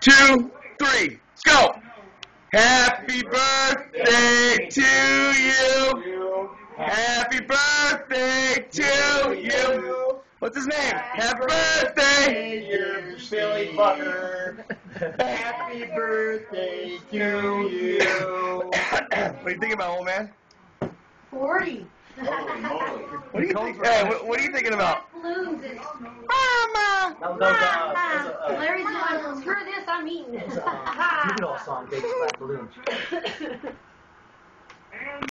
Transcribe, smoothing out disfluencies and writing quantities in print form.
2, 3. Let's go. Happy birthday to you. Happy birthday to you. What's his name? Happy birthday, dear Billy Butter. Happy birthday to you. What do you think about, old man? 40. Holy moly. What do you think? Hey, what are you thinking about? Balloons is Mama. Larry's going, screw this, I'm eating it. Juvenile song, Big Fat Balloons.